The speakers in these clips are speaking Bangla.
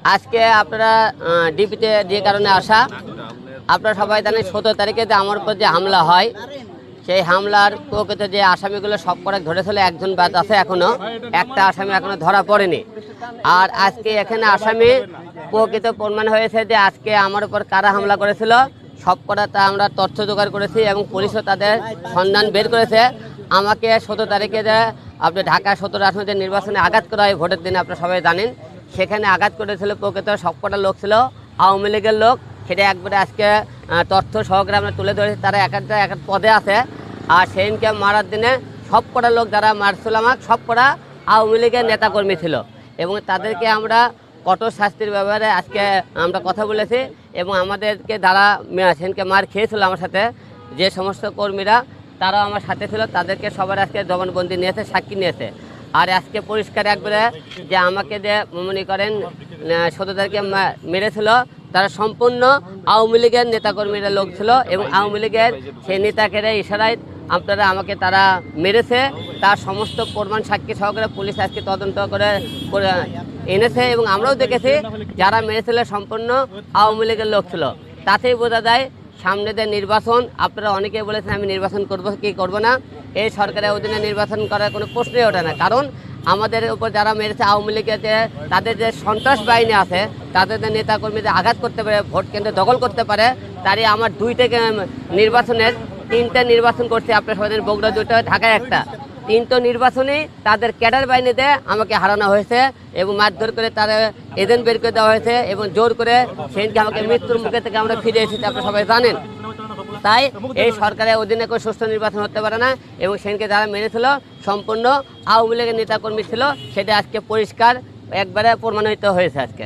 আজকে আপনারা ডিপিতে যে কারণে আসা, আপনারা সবাই জানেন 17 তারিখে যে আমার উপর যে হামলা হয়, সেই হামলার প্রকৃত যে আসামিগুলো সব করে ধরেছিল, একজন বাদ আছে, এখনো একটা আসামি এখনো ধরা পড়েনি। আর আজকে এখানে আসামি প্রকৃত প্রমাণ হয়েছে যে আজকে আমার উপর কারা হামলা করেছিল সব কটা তা আমরা তথ্য জোগাড় করেছি এবং পুলিশও তাদের সন্ধান বের করেছে। আমাকে 17 তারিখে যে আপনি ঢাকা 17 আসনে নির্বাচনে আঘাত করা হয় ভোটের দিনে, আপনারা সবাই জানেন, সেখানে আঘাত করেছিল প্রকৃত সবকটা লোক ছিল আওয়ামী লীগের লোক। সেটা একবারে আজকে তথ্য সহকারে আমরা তুলে ধরেছি। তারা এক এক পদে আছে। আর সেদিনকে মারার দিনে সবকটা লোক যারা মারছিল আমাকে সবকটা আওয়ামী লীগের নেতাকর্মী ছিল এবং তাদেরকে আমরা কঠোর শাস্তির ব্যাপারে আজকে আমরা কথা বলেছি এবং আমাদেরকে যারা সেদিনকে মার খেয়েছিল আমার সাথে যে সমস্ত কর্মীরা তারাও আমার সাথে ছিল, তাদেরকে সবার আজকে জবানবন্দি নিয়েছে, সাক্ষী নিয়েছে। আর আজকে পরিষ্কার একবারে যে আমাকে যে মনে করেন 17 তারিখে মেরেছিল তারা সম্পূর্ণ আওয়ামী লীগের নেতাকর্মীরা লোক ছিল এবং আওয়ামী লীগের সেই নেতাকে ইশারায় আপনারা আমাকে তারা মেরেছে। তার সমস্ত প্রমাণ সাক্ষী সহকারে পুলিশ আজকে তদন্ত করে এনেছে এবং আমরাও দেখেছি যারা মেরেছিল সম্পূর্ণ আওয়ামী লীগের লোক ছিল। তাতেই বোঝা যায় সামনে যে নির্বাচন, আপনারা অনেকেই বলেছেন আমি নির্বাচন করব কি করব না, এই সরকারের অধীনে নির্বাচন করার কোনো প্রশ্নই ওঠে না। কারণ আমাদের উপর যারা মেরেছে আওয়ামী লীগের যে তাদের যে সন্ত্রাস বাহিনী আছে, তাদের যে নেতাকর্মীদের আঘাত করতে পারে, ভোট কেন্দ্রে দখল করতে পারে, তারই আমার 2টা নির্বাচনের 3টে নির্বাচন করছে। আপনার সবাই বগুড়া 2টা, ঢাকায় একটা, 3টো নির্বাচনে তাদের ক্যাডার বাহিনীতে আমাকে হারানো হয়েছে এবং মারধর করে তারা এজেন্ট বের করে দেওয়া হয়েছে এবং জোর করে সেদিনকে আমাকে মৃত্যুর মুখে থেকে আমরা ফিরে এসেছি, আপনারা সবাই জানেন। তাই এই সরকারের অধীনে কোনো সুষ্ঠু নির্বাচন হতে পারে না এবং সেদিনকে যারা মেনেছিল সম্পূর্ণ আওয়ামী লীগের নেতাকর্মী ছিল, সেটা আজকে পরিষ্কার একবারে প্রমাণিত হয়েছে আজকে।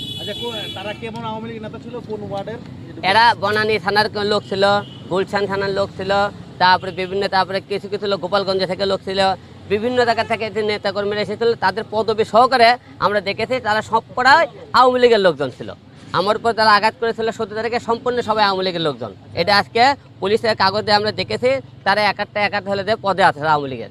এরা বনানী থানার লোক ছিল, গুলশান থানার লোক ছিল, তারপরে তারপরে কিছু কিছু লোক গোপালগঞ্জ থেকে লোক ছিল, বিভিন্ন জায়গা থেকে যে নেতাকর্মীরা এসেছিল তাদের পদবি সহকারে আমরা দেখেছি তারা সবকটাই আওয়ামী লীগের লোকজন ছিল। আমার উপর তারা আঘাত করেছিল 17 তারিখে সম্পূর্ণ সবাই আওয়ামী লীগের লোকজন। এটা আজকে পুলিশের কাগজে আমরা দেখেছি, তারা একটা হলে যে পদে আছে আওয়ামী লীগের।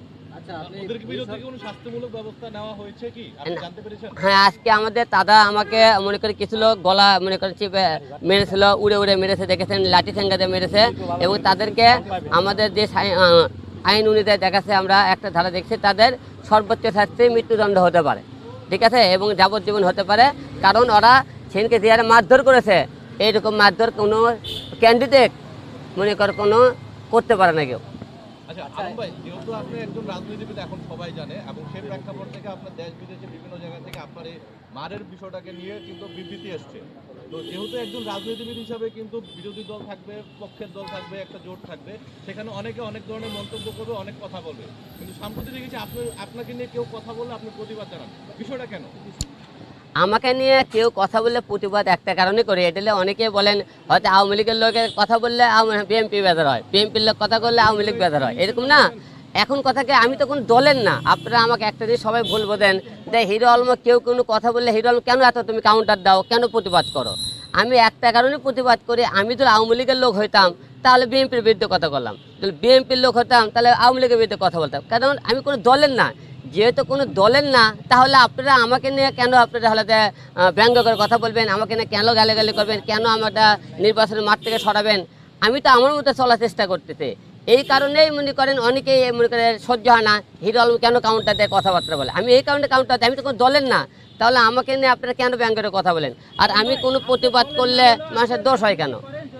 হ্যাঁ, আজকে আমাদের দাদা আমাকে মনে করে কিছু লোক গলা মনে করে চিপে মেরেছিল, উড়ে উড়ে মেরেছে, দেখেছেন লাঠি ঠেঙ্গা দিয়ে মেরেছে এবং তাদেরকে আমাদের যে আইন অনুযায়ী দেখাচ্ছে আমরা একটা ধারা দেখছি, তাদের সর্বোচ্চ শাস্তি মৃত্যুদণ্ড হতে পারে, ঠিক আছে, এবং যাবজ্জীবন হতে পারে। কারণ ওরা সেদিনকে যে হারে মারধর করেছে, এইরকম মারধর কোনো ক্যান্ডিডেট মনে করে কোনো করতে পারে না কেউ। আচ্ছা আলম ভাই, যেহেতু আপনি একজন রাজনীতিবিদ এখন সবাই জানে এবং সেই প্রেক্ষাপট থেকে আপনার দেশ বিদেশে বিভিন্ন জায়গা থেকে আপনার এই মারের বিষয়টাকে নিয়ে কিন্তু বিবৃতি এসছে, তো যেহেতু একজন রাজনীতিবিদ হিসাবে কিন্তু বিরোধী দল থাকবে, পক্ষের দল থাকবে, একটা জোট থাকবে, সেখানে অনেকে অনেক ধরনের মন্তব্য করবে, অনেক কথা বলবে, কিন্তু সাম্প্রতিক দেখেছি আপনাকে নিয়ে কেউ কথা বললে আপনি প্রতিবাদ জানান, বিষয়টা কেন? আমাকে নিয়ে কেউ কথা বললে প্রতিবাদ একটা কারণে করে, এটা অনেকে বলেন হয়তো আওয়ামী লীগের লোকের কথা বললে বিএনপি বেদার হয়, বিএনপির লোক কথা বললে আওয়ামী লীগ বেদার হয়, এরকম না। এখন কথাকে আমি তো কোনো দলের না। আপনারা আমাকে একটা জিনিস সবাই বলবো দেন যে হিরো আলম কেউ কোনো কথা বললে হিরো আলম কেন এত তুমি কাউন্টার দাও, কেন প্রতিবাদ করো? আমি একটা কারণে প্রতিবাদ করি, আমি যদি আওয়ামী লীগের লোক হইতাম তাহলে বিএনপির বিরুদ্ধে কথা বললাম, যদি বিএনপির লোক হতাম তাহলে আওয়ামী লীগের বিরুদ্ধে কথা বলতাম। কারণ আমি কোনো দলের না। যেহেতু কোনো দলের না, তাহলে আপনারা আমাকে নিয়ে কেন আপনারা হলে ব্যঙ্গ করে কথা বলবেন, আমাকে নিয়ে কেন গালাগালি করবেন, কেন আমারটা নির্বাচনের মাঠ থেকে সরাবেন? আমি তো আমার মতো চলার চেষ্টা করতেছি। এই কারণেই মনে করেন অনেকেই মনে করে সহ্য হয় না, হিরো আলম কেন কাউন্টার দেয় কথাবার্তা বলে। আমি এই কারণে কাউন্টার দিই, আমি তো কোনো দলের না, তাহলে আমাকে নিয়ে আপনারা কেন ব্যঙ্গ করে কথা বলেন? আর আমি কোনো প্রতিবাদ করলে মানুষের দোষ হয় কেন?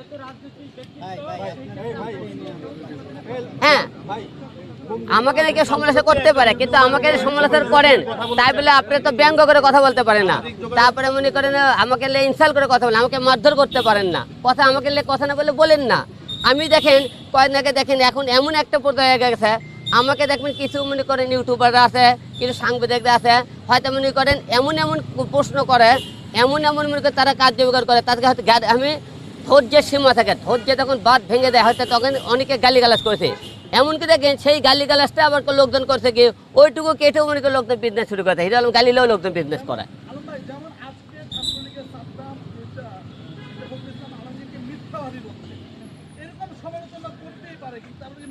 হ্যাঁ, আমাকে নাকি সমালোচনা করতে পারে, কিন্তু আমাকে সমালোচনা করেন তাই বলে আপনি তো ব্যঙ্গ করে কথা বলতে পারেন না। তারপরে মনে করেন আমাকে ইনসাল্ট করে কথা বলেন, আমাকে মারধর করতে পারেন না, কথা আমাকে কথা না বলে বলেন না। আমি দেখেন কয়েকদিন আগে দেখেন এখন এমন একটা পর্যায়ে গেছে, আমাকে দেখবেন কিছু মনে করেন ইউটিউবাররা আছে, কিছু সাংবাদিকরা আছে, হয়তো মনে করেন এমন প্রশ্ন করে, এমন মনে করে তারা কার্যকর করে, তাদেরকে হয়তো আমি ধৈর্যের সীমা থাকে, ধৈর্য তখন বাদ ভেঙে দেয়, হয়তো তখন অনেকে গালিগালাজ করেছে। এমনকি দেখেন সেই গালিগালাজটা আবার লোকজন করছে কি ওইটুকু কেটেও মনে করে লোকজন বিজনেস শুরু করে, হিরো আলম গালিলেও লোকজন বিজনেস করে।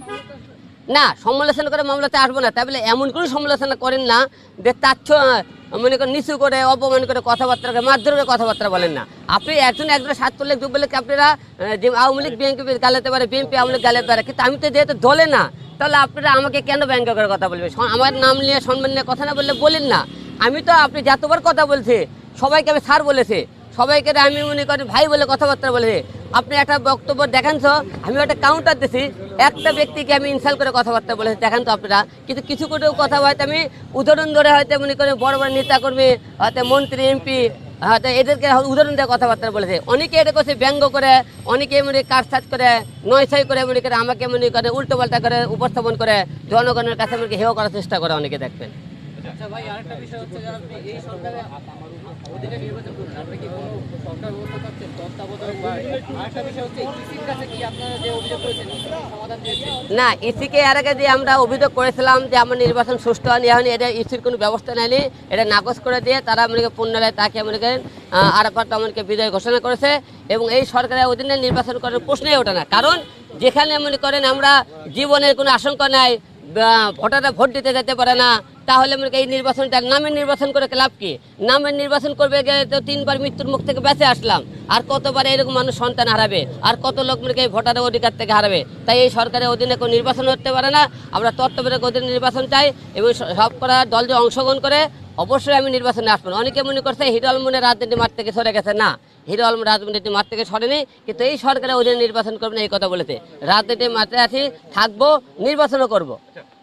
না, সমালোচনা করে মামলাতে আসবো না, তাই বলে এমন কোনো সমালোচনা করেন না যে মনে করেন নিচু করে অপমান করে কথাবার্তা মারধর করে কথাবার্তা বলেন না। আপনি একজনের সাত করলে দু বলে আপনারা যে আওয়ামী লীগ বিএনপি গালাতে পারে, বিএনপি আওয়ামী লীগ গালাতে পারে, কিন্তু আমি তো যেহেতু দলে না, তাহলে আপনারা আমাকে কেন ব্যঙ্গ করে কথা বলবে? আমার নাম নিয়ে সম্মান নিয়ে কথা না বললে বলেন না। আমি তো আপনি যতবার কথা বলছি সবাইকে আমি স্যার বলেছি, সবাইকে আমি মনে করি ভাই বলে কথাবার্তা বলেছি। আপনি একটা বক্তব্য দেখান তো, আমি একটা কাউন্টার দিছি, একটা ব্যক্তিকে আমি ইনসাল্ট করে কথাবার্তা বলেছি দেখান তো আপনারা। কিন্তু কিছু করে কথা হয়তো আমি উদাহরণ ধরে হয়তো মনে করি বড় বড় নেতাকর্মী, হয়তো মন্ত্রী এমপি, হয়তো এদেরকে উদাহরণ দিয়ে কথাবার্তা বলেছে। অনেকে এটা করছে ব্যঙ্গ করে, অনেকে মনে কাটসাট করে, নয়ছয় করে মনে করে আমাকে মনে করে উল্টো পাল্টা করে উপস্থাপন করে জনগণের কাছে মনে হেয় করার চেষ্টা করে অনেকে, দেখবেন। আচ্ছা ভাই, আরেকটা বিষয় হচ্ছে যে আপনি এই সরকারে অধীনে নির্বাচন করছেন, আপনি কি কোনো সরকার ব্যবস্থা পাচ্ছেন তত্ত্বাবধায়ক? বা আরেকটা বিষয় হচ্ছে ইসির কাছে কি আপনারা যে অভিযোগ করেছেন সমাধান দিয়েছেন? না, ইসিকে এর আগে যে আমরা অভিযোগ করেছিলাম যে আমার নির্বাচন সুষ্ঠু হয়নি, হয়নি, এটা ইসির কোনো ব্যবস্থা নেয়নি, এটা নাকচ করে দিয়ে তারা মনে পুনরায় তাকে মনে করেন আরাফাত রহমানকে বিজয় ঘোষণা করেছে। এবং এই সরকারের অধীনে নির্বাচন করার প্রশ্নই ওঠে না, কারণ যেখানে মনে করেন আমরা জীবনের কোনো আশঙ্কা নাই, ভোটাররা ভোট দিতে যেতে পারে না, তাহলে মনে এই নির্বাচনটা নামের নির্বাচন করে লাভ কি? নামের নির্বাচন করবে গেলে তো 3 বার মৃত্যুর মুখ থেকে বেঁচে আসলাম, আর কতবার এরকম মানুষ সন্তান হারাবে, আর কত লোক মনে এই ভোটারের অধিকার থেকে হারাবে। তাই এই সরকারের অধীনে কোনো নির্বাচন হতে পারে না। আমরা তত্ত্বাবধায়ক অধীনে নির্বাচন চাই এবং সব করা দল যে অংশগ্রহণ করে অবশ্যই আমি নির্বাচনে আসবো না। অনেকে মনে করছে হিরো আলমের রাজনীতি মাঠ থেকে সরে গেছে, না, হিরো আলম রাজনীতি মাঠ থেকে সরেনি, কিন্তু এই সরকারের অধীনে নির্বাচন করবে না এই কথা বলেছে। রাজনীতির মাঠে আছি, থাকবো, নির্বাচনও করবো।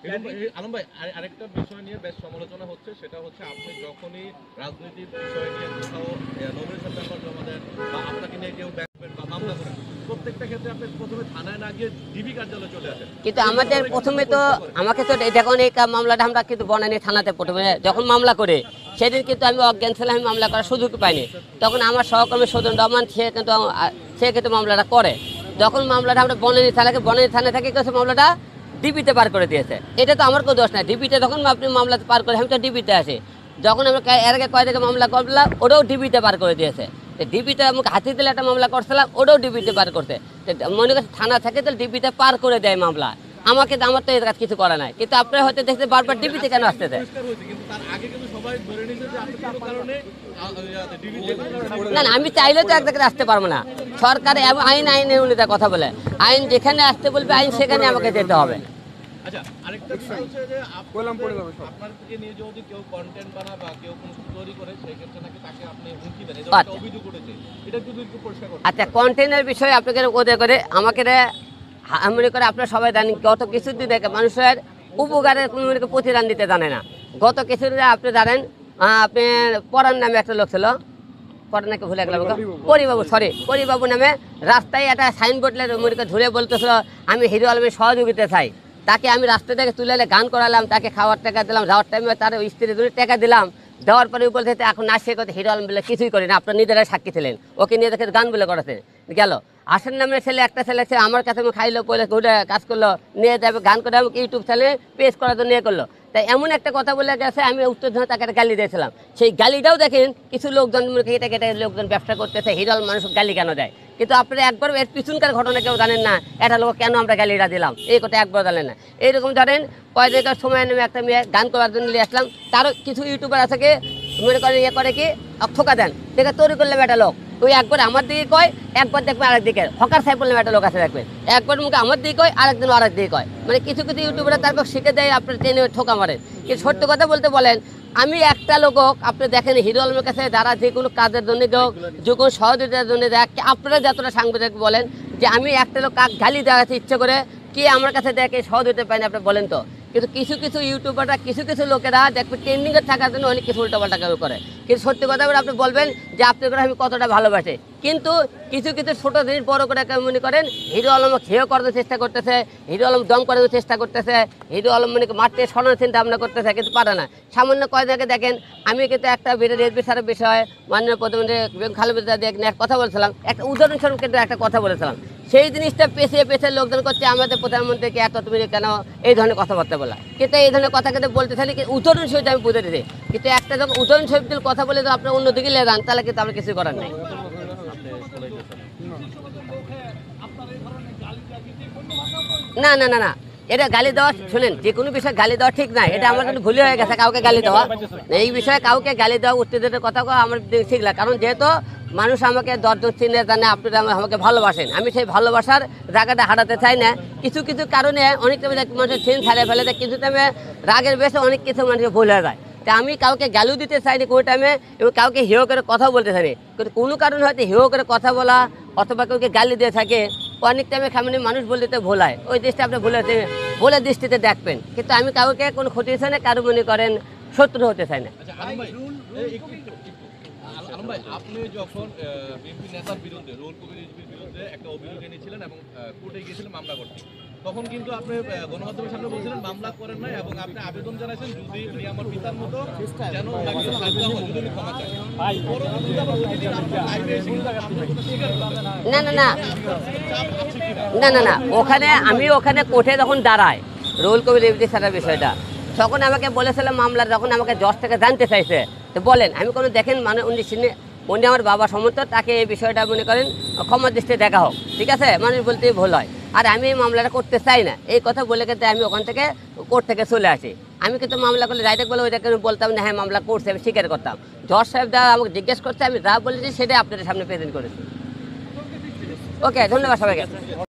আলম ভাই, আরেকটা বিষয় নিয়ে বেশ সমালোচনা হচ্ছে, সেটা হচ্ছে আপনি যখনই রাজনীতির বিষয় নিয়ে কোথাও নমিনেশন পেপার জমা দেন বা আপনাকে নিয়ে কেউ ব্যাকবেন বা মামলা করেন, প্রত্যেকটা ক্ষেত্রে আপনি প্রথমে থানায় না গিয়ে ডিবি কার্যালয়ে চলে আসেন। কিন্তু আমাদের প্রথমে তো আমাকে তো যখন এই মামলাটা আমরা কিন্তু বনানী থানাতে প্রথমে যখন মামলা করে সেদিন কিন্তু আমি অজ্ঞান ছিলাম, আমি মামলা করার সুযোগ পাইনি। তখন আমার সহকর্মী সদন রহমান সে কিন্তু মামলাটা করে। যখন মামলাটা আমরা বনানী থানা থেকে কিছু মামলাটা ডিবিতে পার করে দিয়েছে। এটা তো আমার কোনো দোষ নাই, ডিবিতে যখন আপনি মামলা পার করে আমি তো ডিবিতে আসি। যখন আমরা এর আগে কয় থেকে মামলা করলাম ওটাও ডিবিতে পার করে দিয়েছে। ডিবিতে আমাকে হাতি দিলে একটা মামলা করছিলাম, ওটাও ডিবিতে পার করতে। মনে করছে থানা থেকে তো ডিবিতে পার করে দেয় মামলা, আমাকে আমার তো এর কাজ কিছু করা নাই। কিন্তু আপনারা হয়তো দেখতে বারবার ডিবিতে কেন আসতে দেয়? না না, আমি চাইলে তো এক জায়গায় আসতে পারবো না। সরকার আইনের অনুযায়ী কথা বলে, আইন যেখানে আসতে বলবে আইন সেখানে আমাকে যেতে হবে। আচ্ছা, আরেকটা বিষয় হচ্ছে যে আপনাকে নিয়ে যদি কেউ কন্টেন্ট বানা বা কেউ কোনো তৈরি করে সেই ক্ষেত্রে নাকি তাকে আপনি হুমকি দেন, এটা একটা অভিযোগ উঠেছে, এটা যদি একটু পরিষ্কার করুন। আচ্ছা, কন্টেন্টের বিষয়ে আপনাকে ওদের করে আমাকে মনে করে আপনারা সবাই জানেন গত কিছুদিন দেখে মানুষের উপকারের কোনো প্রতিদান দিতে জানে না। গত কিছুদিন আপনি জানেন আপনি পরান নামে একটা লোক ছিল, পরান নাকি ভুলে গেলাম, পরিবাবু নামে রাস্তায় একটা সাইনবোর্ড ধরে বলতেছিল আমি হিরো আলমের সহযোগিতা চাই। তাকে আমি রাস্তা থেকে তুলে গান করালাম, তাকে খাওয়ার টাকা দিলাম, যাওয়ার টাইমে তার স্ত্রীর জন্য টাকা দিলাম, দেওয়ার পরে বলতে এখন না সে কথা হিরো আলম বলে কিছুই করি না, আপনার নিজেরাই সাক্ষী ছিলেন, ওকে নিয়ে দেখে গান বলে করেছে গেল। আসেন নামের ছেলে একটা ছেলে আমার কাছে খাইলো পয়লা ঘুরে কাজ করলো, নিয়ে যাবে গান করে আমাকে ইউটিউব চ্যানেলে পেজ করার জন্য নিয়ে করলো। তাই এমন একটা কথা বলে গেছে, আমি উত্তর ধরে তাকে একটা গালি দিয়েছিলাম। সেই গালিটাও দেখেন কিছু লোকজন কেটে কেটে লোকজন ব্যবসা করতেছে, হিরো আলম মানুষ গালি কেন দেয়। কিন্তু আপনারা একবার এর পিছনকার ঘটনা কেউ জানেন না, এটা লোক কেন আমরা গালিটা দিলাম এই কথা একবার জানেন না। এইরকম ধরেন কয়েকদিনের সময় নেমে একটা মেয়ে গান করার জন্য নিয়ে আসলাম, তারও কিছু ইউটিউবার আছে কি মনে করে ইয়ে করে কি ঠোকা দেন, দেখে তৈরি করলাম একটা লোক, ওই একবার আমার দিকে কয়, একবার দেখবেন আরেক দিকে হকার সাহেব বললাম একটা লোক আছে দেখবেন, একবার মুখে আমার দিকে কয়, আরেকদিন আরেক দিকে কয়, মানে কিছু কিছু ইউটিউবাররা তারপর শিখে দেয় আপনার ট্রেনে ঠোকা মারেন। কিন্তু সত্য কথা বলতে বলেন, আমি একটা লোক আপনি দেখেন হিরো আলমের কাছে যারা যে কোনো কাজের জন্য হোক, যে কোনো সহযোগিতার জন্য দেখ, আপনারা যতটা সাংবাদিক বলেন যে আমি একটা লোক গালি দেওয়াতে ইচ্ছে করে কি আমার কাছে দেখে সহযোগিতা পাইনি, আপনি বলেন তো। কিন্তু কিছু কিছু ইউটিউবাররা কিছু কিছু লোকেরা দেখবে ট্রেন্ডিংয়ে থাকার জন্য অনেক কিছু উল্টোপাল্টা করে। কিন্তু সত্যি কথা বলে আপনি বলবেন যে আপনার করে আমি কতটা ভালোবাসি, কিন্তু কিছু কিছু ছোটো জিনিস বড় করে মনে করেন হিরো আলম খেয়েও করার চেষ্টা করতেছে, হিরো আলম দম করার চেষ্টা করতেছে, হিরো আলম মানে মারতে সরানোর চিন্তা ভাবনা করতেছে, কিন্তু পারে না। সামান্য কয়েকদিন দেখেন আমি কিন্তু একটা বিচারের বিষয়ে মাননীয় প্রধানমন্ত্রী খালেদা জিয়ার কথা বলছিলাম, একটা উদাহরণস্বরূপ কিন্তু একটা কথা বলেছিলাম, সেই জিনিসটা পেছিয়ে পেছিয়ে লোকজন করছে আমাদের প্রধানমন্ত্রীকে এত তুমি কেন এই ধরনের কথাবার্তা বলা। কিন্তু এই ধরনের কথা কিন্তু বলতে চাইলে উদাহরণস্বরূপ আমি বুঝে দিতে, কিন্তু একটা যখন উদাহরণস্বরূপ কথা বলে তো আপনার অন্যদিকে লে যান, তাহলে কিন্তু আমরা কিছু করার নেই। না না না না, এটা গালি দেওয়া, শুনেন, যে কোনো বিষয়ে গালি দেওয়া ঠিক নাই, এটা আমার কিন্তু ভুলই হয়ে গেছে কাউকে গালি দেওয়া। এই বিষয়ে কাউকে গালি দেওয়া, উত্তেজনের কথা কওয়া আমার ঠিক না, কারণ যেহেতু মানুষ আমাকে দশজন চিনে জানে, আপনারা আমাকে ভালোবাসেন, আমি সেই ভালোবাসার জায়গাটা হারাতে চাই না। কিছু কিছু কারণে অনেক টাইমে মানুষের চিন ছাড়িয়ে ফেলে দেয়, কিছু টাইমে রাগের বেশি অনেক কিছু মানুষের ভুল হয়ে যায়। তা আমি কাউকে গালু দিতে চাইনি কোনো টাইমে, এবং কাউকে হেয় করে কথা বলতে চাইনি, কিন্তু কোনো কারণে হয়তো হেয় করে কথা বলা অথবা কাউকে গালি দিয়ে থাকে, অনেক টাইমে সামনে মানুষ বলতে ভোলায়, ওই দৃষ্টি আপনি ভুলে দৃষ্টিতে দেখবেন। কিন্তু আমি কাউকে কোনো ক্ষতি চাই না, কারো মনে করেন শত্রু হতে চাই না। আচ্ছা আলম ভাই, আলম ভাই, আপনি যখন বিএনপি নেতার বিরুদ্ধে, রুহুল কবির রিজভীর বিরুদ্ধে একটা অভিযোগ এনেছিলেন এবং কোর্টে গিয়েছিলেন মামলা করতে, তখন কিন্তু আপনি গণমাধ্যমের সামনে বলছিলেন মামলা করেন নাই, এবং আপনি আবেদন জানাইছেন যদি উনি আমার পিতার মতো যেন ওনাকে শাস্তি হয়, যদি উনি ক্ষমা চায়। পরবর্তীতে আবার ওই দিন আপনার লাইভে এসে কিন্তু আপনার কথা স্বীকার করলেন। না না না চাপ আছে কিনা? না না না ওখানে কোর্টে যখন দাঁড়ায় রুহুল কবির রিজভী স্যারের বিষয়টা, তখন আমাকে বলেছিলাম মামলার, যখন আমাকে জজ থেকে জানতে চাইছে, তো বলেন, আমি কোনো দেখেন মানে উনি আমার বাবা সমর্থ, তাকে এই বিষয়টা মনে করেন ক্ষমা দৃষ্টি দেখা হোক, ঠিক আছে, মানুষ বলতে ভুল হয়, আর আমি এই মামলাটা করতে চাই না, এই কথা বলে কিন্তু আমি ওখান থেকে কোর্ট থেকে চলে আসি। আমি কিন্তু মামলা করলে ডাইরেক্ট বলে ওইটাকে বলতাম না, হ্যাঁ মামলা করছে, আমি স্বীকার করতাম। জজ সাহেব যা আমাকে জিজ্ঞেস করছে, আমি যা বলেছি সেটাই আপনাদের সামনে প্রেজেন্ট করেছি। ওকে, ধন্যবাদ সবাইকে।